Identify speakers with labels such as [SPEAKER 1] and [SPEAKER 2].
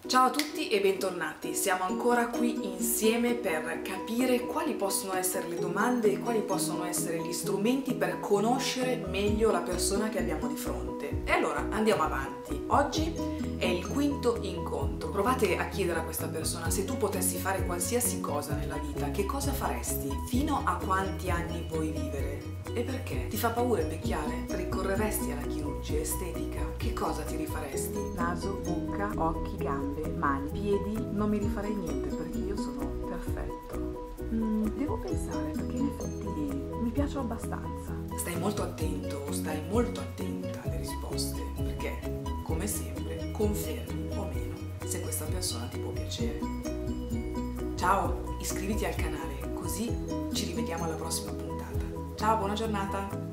[SPEAKER 1] Ciao a tutti e bentornati, siamo ancora qui insieme per capire quali possono essere le domande e quali possono essere gli strumenti per conoscere meglio la persona che abbiamo di fronte. E allora andiamo avanti. Oggi è il quinto incontro. Provate a chiedere a questa persona: se tu potessi fare qualsiasi cosa nella vita, che cosa faresti? Fino a quanti anni vuoi vivere? E perché? Ti fa paura invecchiare? Ricorreresti alla chirurgia estetica? Che cosa ti rifaresti?
[SPEAKER 2] Naso, bocca, occhi, gambe, mani, piedi. Non mi rifarei niente perché io sono perfetto. Devo pensare perché in effetti mi piaccio abbastanza.
[SPEAKER 1] Stai molto attento o stai molto attenta alle risposte, perché, come sempre, confermi o meno se questa persona ti può piacere. Ciao, iscriviti al canale, così ci rivediamo alla prossima puntata. Ciao, buona giornata!